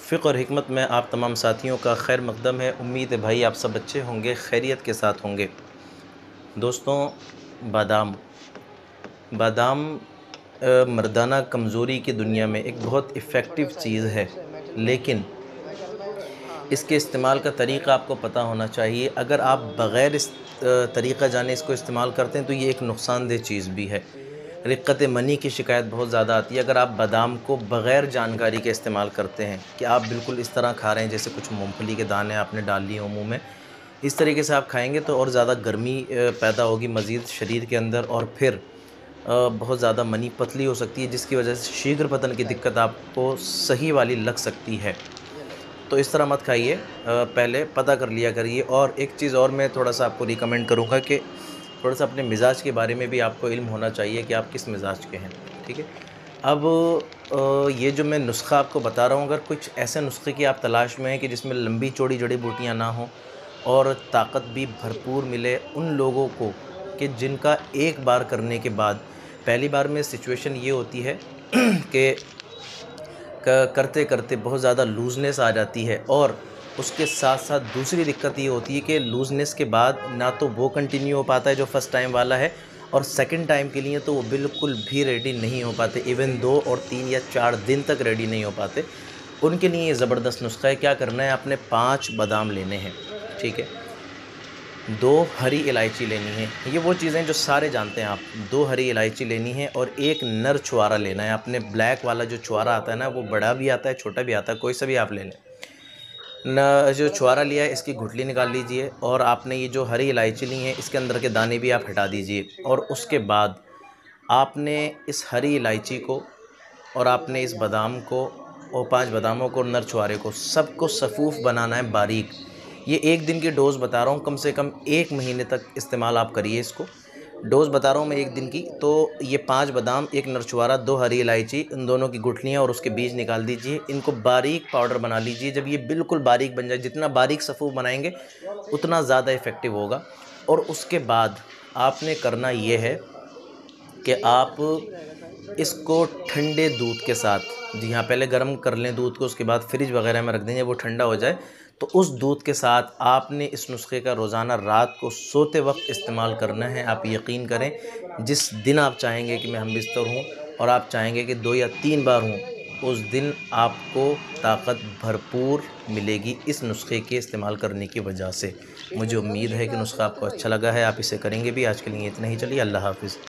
फ़िक़्ह और हिकमत में आप तमाम साथियों का खैर मक़दम है। उम्मीद है भाई आप सब अच्छे होंगे, खैरियत के साथ होंगे। दोस्तों, बादाम बादाम मर्दाना कमज़ोरी की दुनिया में एक बहुत इफ़ेक्टिव चीज़ है, लेकिन इसके इस्तेमाल का तरीक़ा आपको पता होना चाहिए। अगर आप बग़ैर इस तरीक़ा जाने इसको इस्तेमाल करते हैं तो ये एक नुकसानदेह चीज़ भी है। रिक्कत मनी की शिकायत बहुत ज़्यादा आती है अगर आप बादाम को बग़ैर जानकारी के इस्तेमाल करते हैं कि आप बिल्कुल इस तरह खा रहे हैं जैसे कुछ मूँगफली के दाने आपने डाल लिए हों मुँह में। इस तरीके से आप खाएँगे तो और ज़्यादा गर्मी पैदा होगी मज़ीद शरीर के अंदर, और फिर बहुत ज़्यादा मनी पतली हो सकती है, जिसकी वजह से शीघ्र पतन की दिक्कत आपको सही वाली लग सकती है। तो इस तरह मत खाइए, पहले पता कर लिया करिए। और एक चीज़ और मैं थोड़ा-सा आपको रिकमेंड करूँगा कि थोड़ा-सा अपने मिज़ाज के बारे में भी आपको इल्म होना चाहिए कि आप किस मिज़ाज के हैं, ठीक है? अब ये जो मैं नुस्ख़ा आपको बता रहा हूँ, अगर कुछ ऐसे नुस्ख़े की आप तलाश में हैं कि जिसमें लंबी-चौड़ी जड़ी-बूटियाँ ना हों और ताकत भी भरपूर मिले उन लोगों को, कि जिनका एक बार करने के बाद पहली बार में सिचुएशन ये होती है कि करते-करते बहुत ज़्यादा लूज़नेस आ जाती है, और उसके साथ-साथ दूसरी दिक्कत ये होती है कि लूज़नेस के बाद ना तो वो कंटिन्यू हो पाता है जो फर्स्ट टाइम वाला है, और सेकंड टाइम के लिए तो वो बिल्कुल भी रेडी नहीं हो पाते। इवन 2 और 3 या 4 दिन तक रेडी नहीं हो पाते। उनके लिए ये ज़बरदस्त नुस्ख़ा है। क्या करना है, आपने 5 बादाम लेने हैं, ठीक है? 2 हरी इलायची लेनी है। ये वो चीज़ें जो सारे जानते हैं आप। 2 हरी इलायची लेनी है और 1 नर छुआरा लेना है। आपने ब्लैक वाला जो छुआरा आता है ना, वो बड़ा भी आता है, छोटा भी आता है, कोई सा भी आप ले लें। जो छुआरा लिया है इसकी गुठली निकाल लीजिए, और आपने ये जो हरी इलायची ली है इसके अंदर के दाने भी आप हटा दीजिए। और उसके बाद आपने इस हरी इलायची को, और आपने इस बादाम को, और 5 बादामों को, नर छुआरे को, सबको सफ़ूफ़ बनाना है बारीक। ये 1 दिन की डोज़ बता रहा हूँ, कम से कम 1 महीने तक इस्तेमाल आप करिए इसको। डोज़ बता रहा हूँ मैं 1 दिन की। तो ये 5 बादाम, 1 नरछुआरा, 2 हरी इलायची, इन दोनों की गुठलियाँ और उसके बीज निकाल दीजिए। इनको बारीक पाउडर बना लीजिए। जब ये बिल्कुल बारीक बन जाए, जितना बारीक सफ़ूफ़ बनाएंगे उतना ज़्यादा इफ़ेक्टिव होगा। और उसके बाद आपने करना ये है कि आप इसको ठंडे दूध के साथ, जी हाँ, पहले गर्म कर लें दूध को, उसके बाद फ्रिज वगैरह में रख देंगे, वो ठंडा हो जाए तो उस दूध के साथ आपने इस नुस्खे का रोज़ाना रात को सोते वक्त इस्तेमाल करना है। आप यकीन करें, जिस दिन आप चाहेंगे कि मैं हमबिस्तर हूँ और आप चाहेंगे कि 2 या 3 बार हूँ, उस दिन आपको ताकत भरपूर मिलेगी इस नुस्खे के इस्तेमाल करने की वजह से। मुझे उम्मीद है कि नुस्खा आपको अच्छा लगा है, आप इसे करेंगे भी। आज के लिए इतना ही, चलिए अल्लाह हाफ़िज़।